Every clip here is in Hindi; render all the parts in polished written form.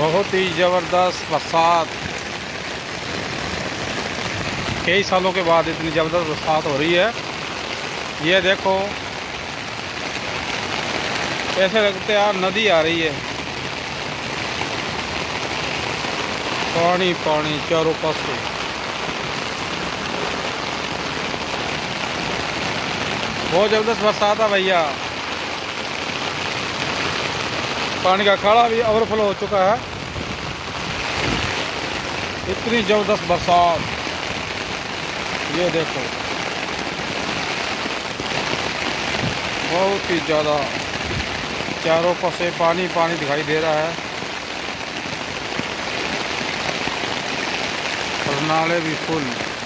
बहुत ही ज़बरदस्त बरसात, कई सालों के बाद इतनी ज़बरदस्त बरसात हो रही है। ये देखो, ऐसे लगता है यार नदी आ रही है, पानी पानी चारों पास से। बहुत ज़बरदस्त बरसात है भैया, पानी का खाड़ा भी ओवरफ्लो हो चुका है। इतनी ज़बरदस्त बरसात, ये देखो बहुत ही ज़्यादा, चारों पास से पानी पानी दिखाई दे रहा है और नाले भी फुल।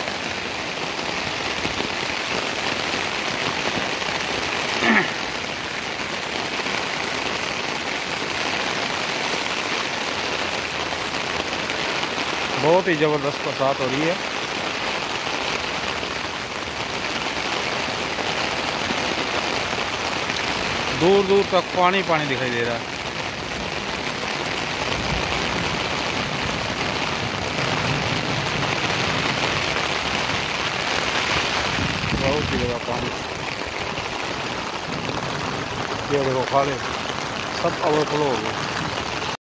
बहुत ही ज़बरदस्त बरसात हो रही है। दूर दूर तक पानी पानी दिखाई दे रहा है। बहुत ही ज़्यादा पानी, ये देखो खाले सब ओवरफ्लो हो गए।